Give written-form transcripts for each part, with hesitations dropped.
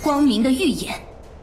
光明的预演。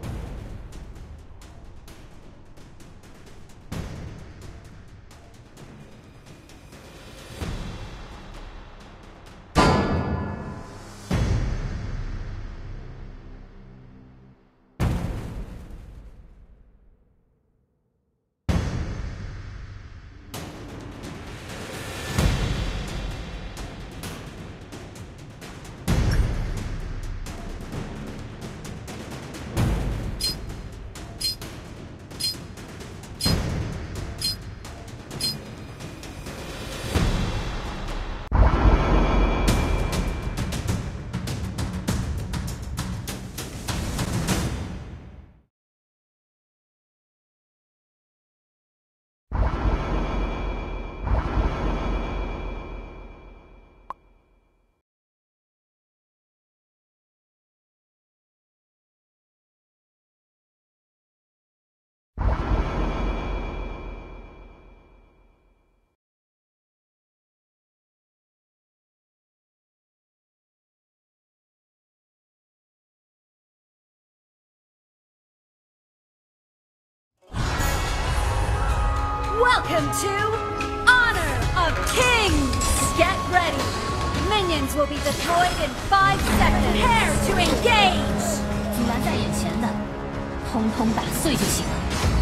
Welcome to Honor of Kings! Get ready! Minions will be deployed in 5 seconds. Prepare to engage! 阻拦在眼前的，通通打碎就行了。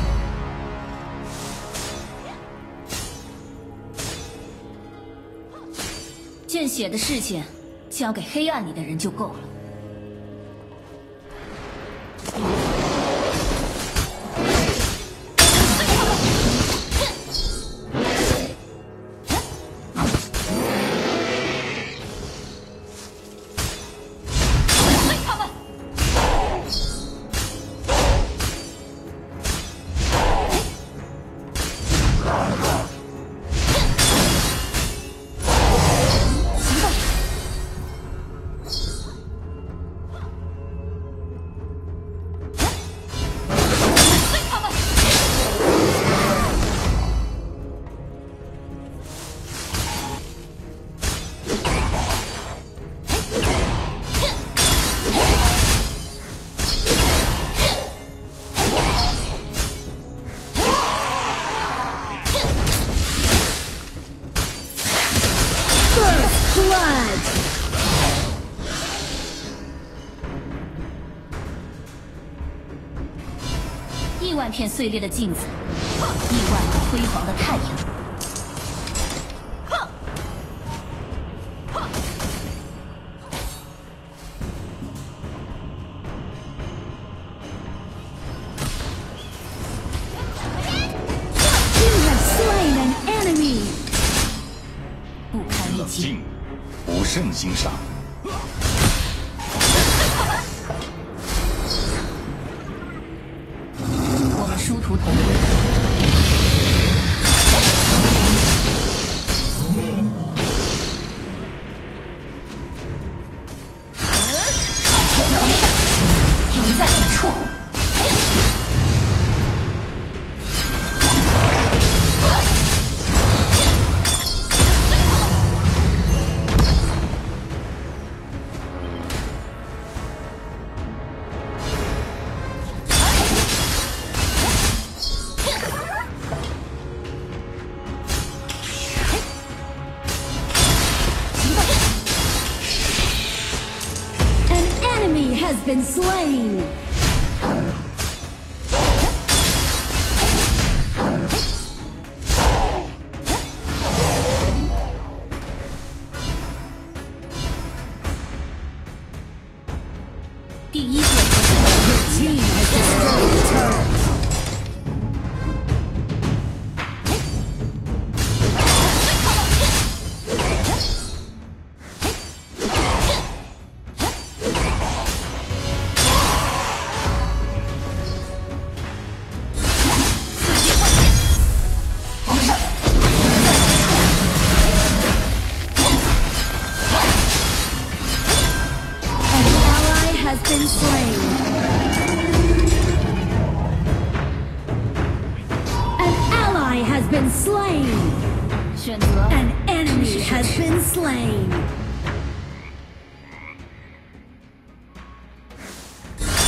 见血的事情，交给黑暗里的人就够了。 亿万片碎裂的镜子，亿万个辉煌的太阳。 冷静，不胜欣赏。 我们殊途同归。赢在一处。 Has been slain. Team has destroyed the turret. Been slain. An ally has been slain. An enemy has been slain.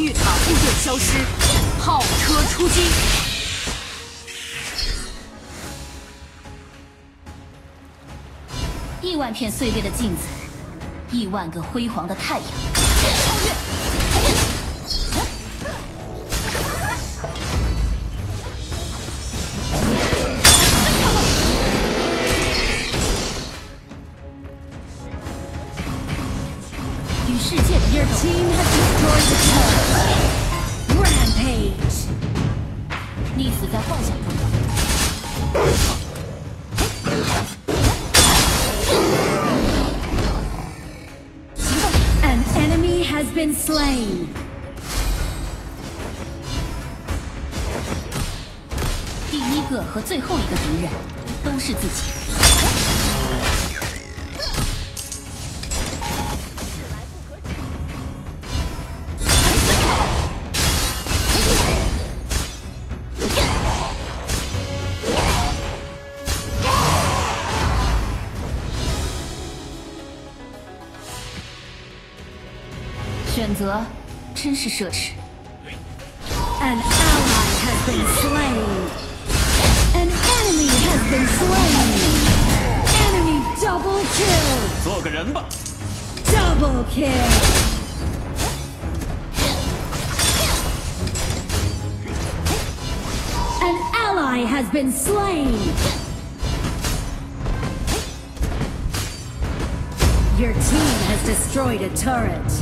御塔部队消失，炮车出击。 亿万片碎裂的镜子，亿万个辉煌的太阳。超越！与世界的耶 Team has destroyed the turret. Rampage. 溺死在幻想中的。 An enemy has been slain. 第一个和最后一个敌人都是自己。选择真是奢侈。 An ally has been slain. An enemy has been slain. Enemy double kill. 做个人吧。 Double kill. An ally has been slain. Your team has destroyed a turret.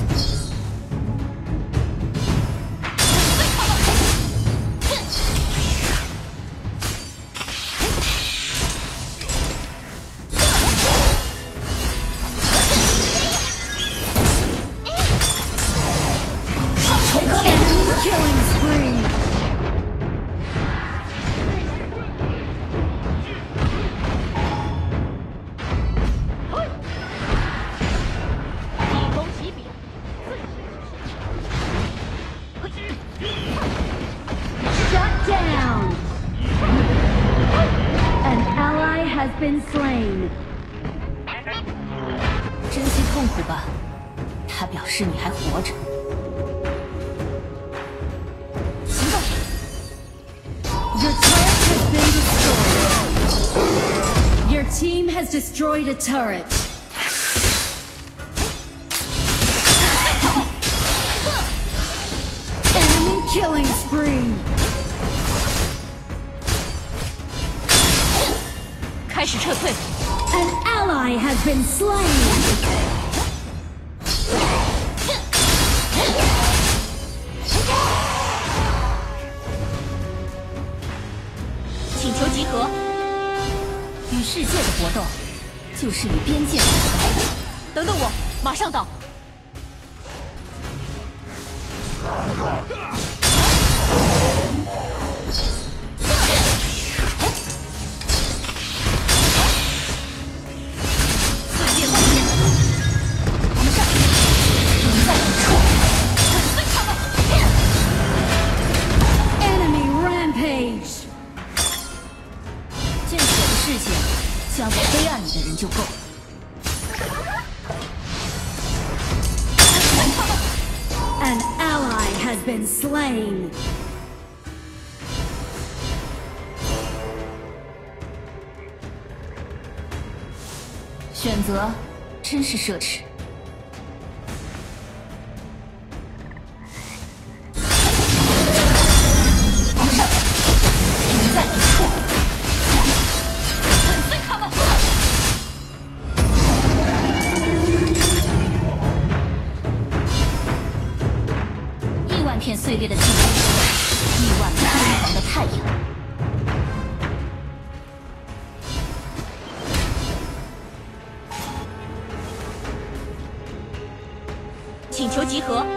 Killing spree. Shut down. An ally has been slain. 珍惜痛苦吧，它表示你还活着。 Your turret has been destroyed. Your team has destroyed a turret. Enemy killing spree. 开始撤退。 An ally has been slain. 请求集合。与世界的搏斗，就是与边界的搏斗。等等我，马上到。碎裂万片，我们上，你在远处，粉碎他们。 Enemy rampage. 见血的事情，交给黑暗里的人就够。 An ally has been slain. 选择真是奢侈。皇上，你在远处。 粉碎他们！亿万片碎裂的镜子，亿万个辉煌的太阳。请求集合。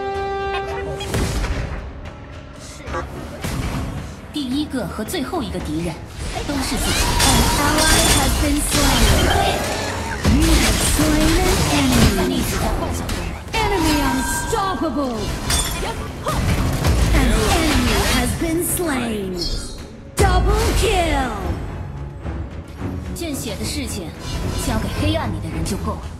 第一个和最后一个敌人都是自己。 An ally has been slain. You have slain an 溺 enemy. 死在幻想中。 Enemy unstoppable. An enemy has been slain. Double kill. 见血的事情，交给黑暗里的人就够了。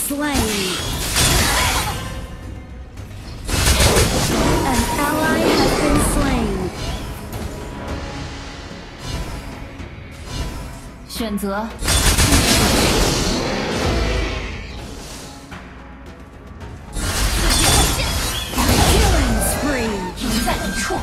slain. An ally has been slain. 选择。 Killing spree. 停在一处。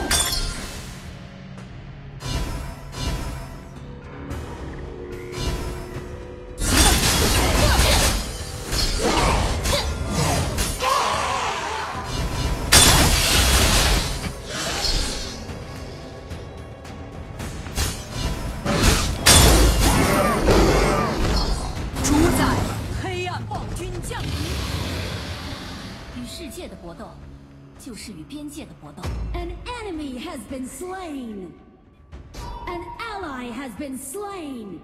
世界的搏斗，就是与边界的搏斗。 An enemy has been slain. An ally has been slain.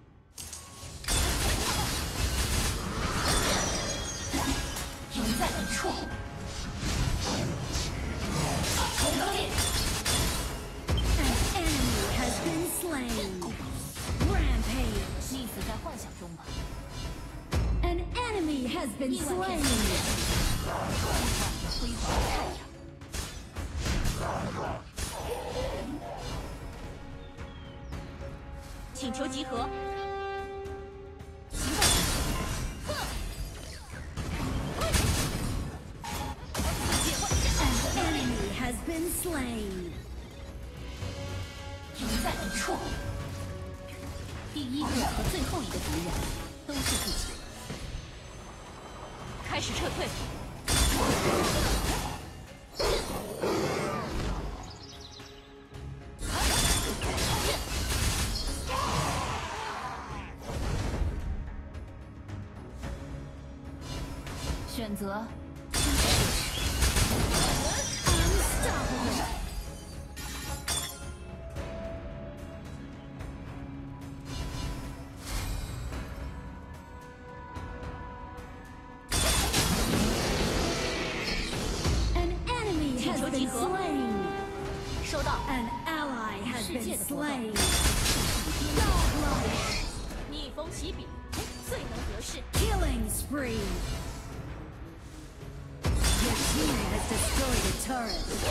停在一处。 An enemy has been slain. Rampage. 你死在幻想中吧。 An enemy has been slain. 辉煌的太阳。请求集合。 An enemy has been slain. 停在一处。第一个和最后一个敌人都是自己。开始撤退。选择。集合。收到。 An ally has been slain. 逆风起笔，最能得势。 Killing spree. Your team has destroyed a turret.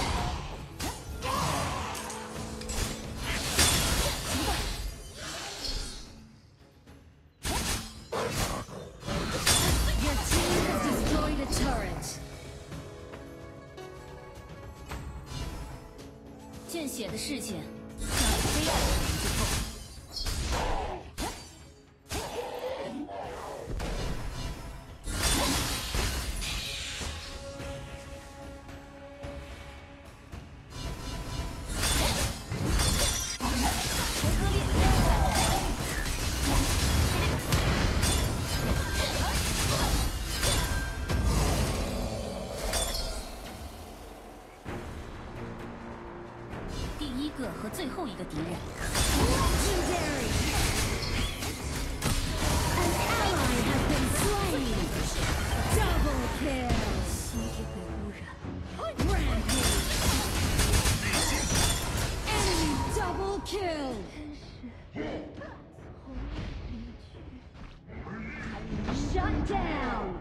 Your team has destroyed a turret. 见血的事情，让黑暗的人之后。第一个和最后一个敌人。 Legendary. An ally has been slain. Double kill. 心体被污染。 Rampage. Enemy double kill. Shut down.